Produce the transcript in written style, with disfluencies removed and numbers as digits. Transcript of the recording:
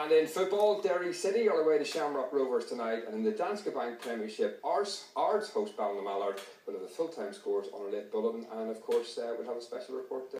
And in football, Derry City are away to Shamrock Rovers tonight, and in the Danske Bank Premiership, Arse host Ballymallard. We'll have the full-time scores on our late bulletin, and of course we'll have a special report